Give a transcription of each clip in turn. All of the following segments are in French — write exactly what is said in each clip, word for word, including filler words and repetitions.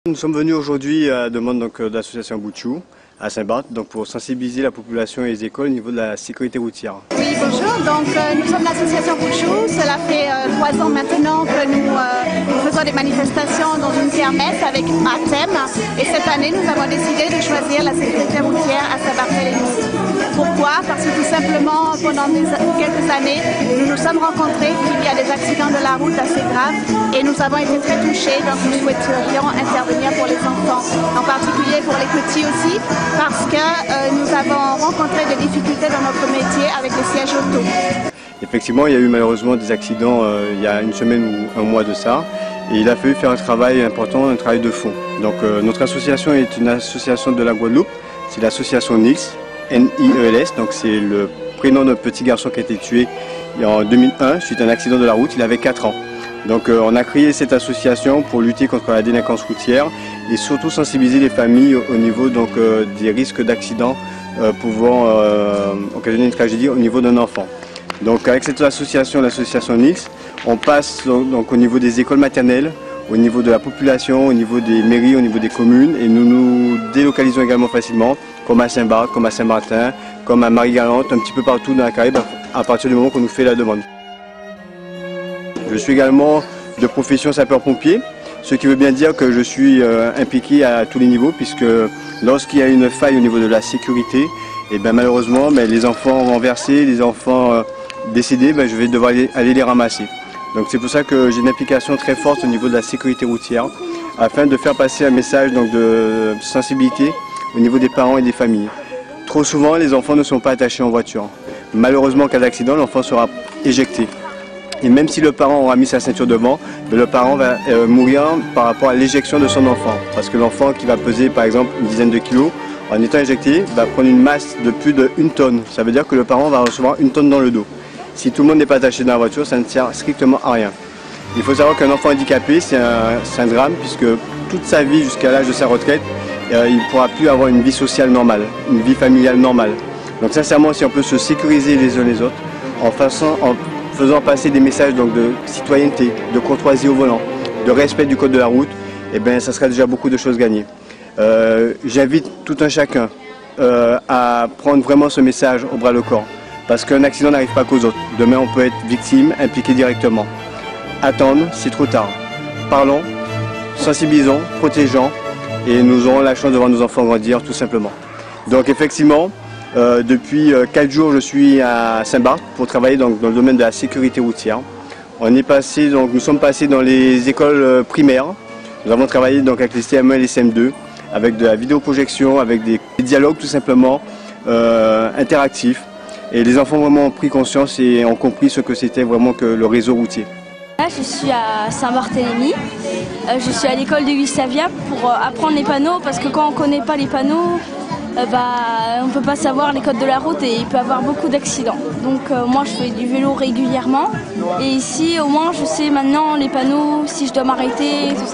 Nous sommes venus aujourd'hui à la demande donc, de l'association Bouchou à Saint-Barth donc pour sensibiliser la population et les écoles au niveau de la sécurité routière. Oui, bonjour. Donc, euh, nous sommes l'association Bouchou. Cela fait euh, trois ans maintenant que nous, euh, nous faisons des manifestations dans une kermesse avec un thème. Et cette année, nous avons décidé de choisir la sécurité routière à Saint-Barthélemy. Pourquoi? Parce que tout simplement, pendant des, quelques années, nous nous sommes rencontrés qu'il y a des accidents de la route assez graves et nous avons été très touchés. Donc, nous souhaiterions intervenir pour les enfants, en particulier pour les petits aussi, parce que euh, nous avons rencontré des difficultés dans notre métier avec les sièges auto. Effectivement, il y a eu malheureusement des accidents euh, il y a une semaine ou un mois de ça. Et il a fallu faire un travail important, un travail de fond. Donc euh, notre association est une association de la Guadeloupe, c'est l'association N I E L S, N I E L S, donc c'est le prénom d'un petit garçon qui a été tué en deux mille un suite à un accident de la route, il avait quatre ans. Donc euh, on a créé cette association pour lutter contre la délinquance routière et surtout sensibiliser les familles au niveau donc, euh, des risques d'accidents euh, pouvant euh, occasionner une tragédie au niveau d'un enfant. Donc avec cette association, l'association N I E L S, on passe donc, donc, au niveau des écoles maternelles, au niveau de la population, au niveau des mairies, au niveau des communes et nous nous délocalisons également facilement comme à Saint-Barth, comme à Saint-Martin, comme à Marie-Galante, un petit peu partout dans la Caraïbe à partir du moment qu'on nous fait la demande. Je suis également de profession sapeur-pompier, ce qui veut bien dire que je suis euh, impliqué à tous les niveaux puisque lorsqu'il y a une faille au niveau de la sécurité, et bien malheureusement ben, les enfants renversés, les enfants euh, décédés, ben, je vais devoir aller, aller les ramasser. Donc c'est pour ça que j'ai une implication très forte au niveau de la sécurité routière afin de faire passer un message donc, de sensibilité au niveau des parents et des familles. Trop souvent, les enfants ne sont pas attachés en voiture. Malheureusement, en cas d'accident, l'enfant sera éjecté. Et même si le parent aura mis sa ceinture devant, le parent va euh, mourir par rapport à l'éjection de son enfant. Parce que l'enfant qui va peser par exemple une dizaine de kilos, en étant éjecté, va prendre une masse de plus d'une tonne. Ça veut dire que le parent va recevoir une tonne dans le dos. Si tout le monde n'est pas attaché dans la voiture, ça ne sert strictement à rien. Il faut savoir qu'un enfant handicapé, c'est un, un drame, puisque toute sa vie, jusqu'à l'âge de sa retraite, euh, il ne pourra plus avoir une vie sociale normale, une vie familiale normale. Donc sincèrement, si on peut se sécuriser les uns les autres, en faisant, en faisant passer des messages donc, de citoyenneté, de courtoisie au volant, de respect du code de la route, eh bien, ça sera déjà beaucoup de choses gagnées. Euh, J'invite tout un chacun euh, à prendre vraiment ce message au bras le corps. Parce qu'un accident n'arrive pas qu'aux autres. Demain, on peut être victime, impliqué directement. Attendre, c'est trop tard. Parlons, sensibilisons, protégeons, et nous aurons la chance de voir nos enfants grandir, tout simplement. Donc, effectivement, euh, depuis quatre jours, je suis à Saint-Barth pour travailler donc, dans le domaine de la sécurité routière. On est passé, donc, nous sommes passés dans les écoles primaires. Nous avons travaillé donc, avec les C M un et les C M deux, avec de la vidéoprojection, avec des dialogues, tout simplement, euh, interactifs. Et les enfants vraiment ont pris conscience et ont compris ce que c'était vraiment que le réseau routier. Là, je suis à Saint-Barthélemy. Euh, je suis à l'école de Gustavia pour euh, apprendre les panneaux parce que quand on ne connaît pas les panneaux, euh, bah, on ne peut pas savoir les codes de la route et il peut y avoir beaucoup d'accidents. Donc euh, moi, je fais du vélo régulièrement et ici, au moins, je sais maintenant les panneaux, si je dois m'arrêter, tout ça.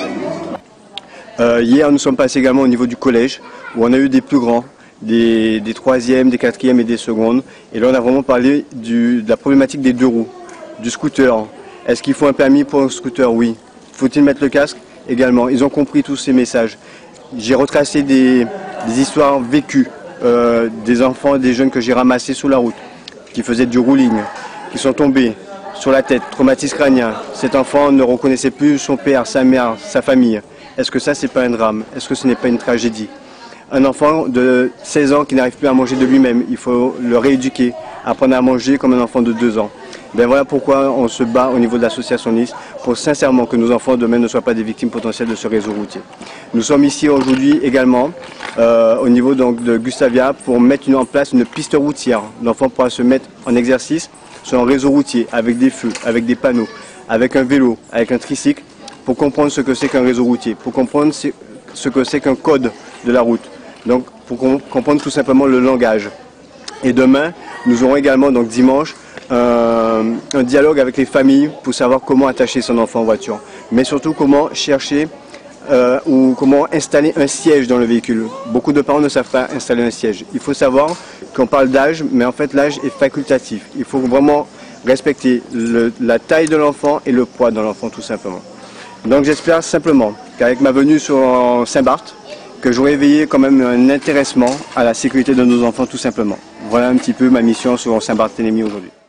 Euh, hier, nous sommes passés également au niveau du collège où on a eu des plus grands. Des, des troisièmes, des quatrièmes et des secondes. Et là, on a vraiment parlé du, de la problématique des deux roues, du scooter. Est-ce qu'il faut un permis pour un scooter? Oui. Faut-il mettre le casque? Également. Ils ont compris tous ces messages. J'ai retracé des, des histoires vécues, euh, des enfants, des jeunes que j'ai ramassés sous la route, qui faisaient du rouling, qui sont tombés sur la tête, traumatisme crânien. Cet enfant ne reconnaissait plus son père, sa mère, sa famille. Est-ce que ça, c'est pas un drame? Est-ce que ce n'est pas une tragédie? Un enfant de seize ans qui n'arrive plus à manger de lui-même, il faut le rééduquer, apprendre à manger comme un enfant de deux ans. Ben voilà pourquoi on se bat au niveau de l'association N I E L S, pour sincèrement que nos enfants demain ne soient pas des victimes potentielles de ce réseau routier. Nous sommes ici aujourd'hui également euh, au niveau donc, de Gustavia pour mettre en place une piste routière. L'enfant pourra se mettre en exercice sur un réseau routier avec des feux, avec des panneaux, avec un vélo, avec un tricycle, pour comprendre ce que c'est qu'un réseau routier, pour comprendre ce que c'est qu'un code de la route. Donc, pour comprendre tout simplement le langage. Et demain, nous aurons également, donc dimanche, euh, un dialogue avec les familles pour savoir comment attacher son enfant en voiture. Mais surtout, comment chercher euh, ou comment installer un siège dans le véhicule. Beaucoup de parents ne savent pas installer un siège. Il faut savoir qu'on parle d'âge, mais en fait, l'âge est facultatif. Il faut vraiment respecter le, la taille de l'enfant et le poids de l'enfant, tout simplement. Donc j'espère simplement qu'avec ma venue sur Saint-Barth, que j'aurai éveillé quand même un intéressement à la sécurité de nos enfants tout simplement. Voilà un petit peu ma mission sur Saint-Barthélemy aujourd'hui.